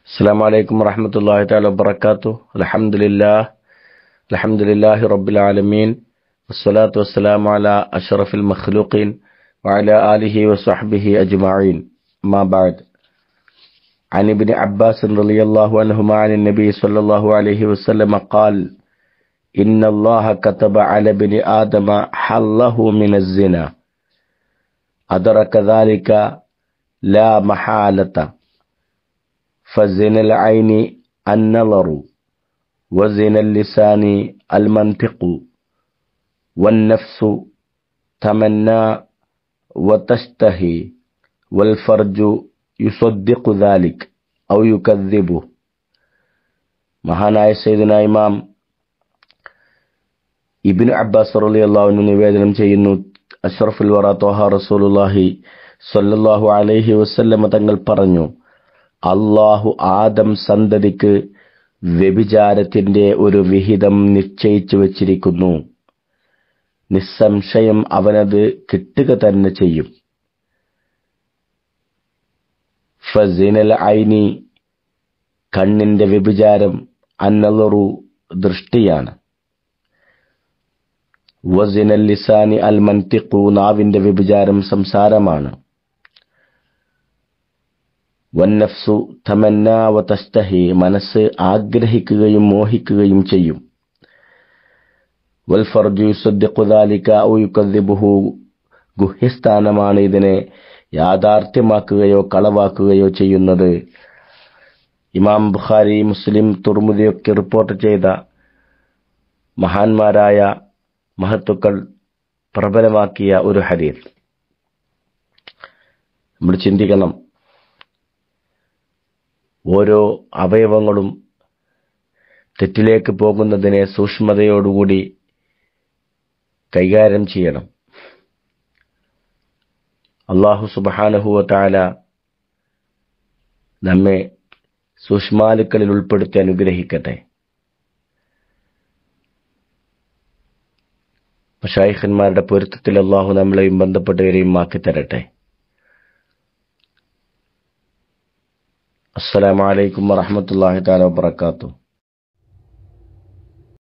السلام عليكم ورحمة الله تعالى وبركاته. الحمد لله رب العالمين، والصلاة والسلام على أشرف المخلوقين وعلى آله وصحبه أجمعين. ما بعد، عن ابن عباس رضي الله عنهما عن النبي صلى الله عليه وسلم قال: إن الله كتب على ابن آدم حله من الزنا، أدرك ذلك لا محالة، فزنا العين النظر، وزنا اللسان المنطق، والنفس تمنى وتشتهي، والفرج يصدق ذلك أو يكذبه. മഹാനായ സയ്യിദുന ഇമാം ഇബ്നു അബ്ബാസ് റളിയല്ലാഹു അൻഹു നിവേദനം ചെയ്യുന്നു, അഷ്റഫുൽ വറ ത്വഹ റസൂലുള്ളാഹി സ്വല്ലല്ലാഹു അലൈഹി വസല്ലം തങ്ങൾ പറഞ്ഞു, അല്ലാഹു ആദം സന്തതിക്ക് വ്യഭിചാരത്തിന്റെ ഒരു വിഹിതം നിശ്ചയിച്ചു വച്ചിരിക്കുന്നു. നിസ്സംശയം അവനത് കിട്ടുക തന്നെ ചെയ്യും. ഫസിനൽ ഐനി, കണ്ണിന്റെ വ്യഭിചാരം, അന്നളറു, ദൃഷ്ടിയാണ്. വസിനൽ ലിസാനി അൽ മൻതിഖു, നാവിന്റെ വ്യഭിചാരം സംസാരമാണ്. വന്നഫ്സു തമന്ന വതസ്തഹി, മനസ്സ് ആഗ്രഹിക്കുകയും മോഹിക്കുകയും ചെയ്യും. വൽഫർജു യുസദ്ദിഖു ദാലിക ഔ യുകദ്ദിബുഹു, ഗുഹ്യസ്ഥാനമാണ് ഇതിനെ യാഥാർത്ഥ്യമാക്കുകയോ കളവാക്കുകയോ ചെയ്യുന്നത്. ഇമാം ബുഖാരി, മുസ്ലിം, തുർമുദിയൊക്കെ റിപ്പോർട്ട് ചെയ്ത മഹാന്മാരായ മഹത്തുക്കൾ പ്രബലമാക്കിയ ഒരു ഹദീസ്. നമ്മൾ ചിന്തിക്കണം, ഓരോ അവയവങ്ങളും തെറ്റിലേക്ക് പോകുന്നതിനെ സൂക്ഷ്മതയോടുകൂടി കൈകാര്യം ചെയ്യണം. അല്ലാഹു സുബ്ഹാനഹു വ തആല നമ്മെ സൂക്ഷ്മാലുക്കളിൽ ഉൾപ്പെടുത്തി അനുഗ്രഹിക്കട്ടെ. മശായിഖന്മാരുടെ പൊരുത്തത്തിൽ അല്ലാഹു നമ്മളെയും ബന്ധപ്പെട്ടവരെയും ആക്കി തരട്ടെ. അസ്സലാമു അലൈക്കും വറഹ്മത്തുള്ളാഹി തആല വബറകാതുഹു.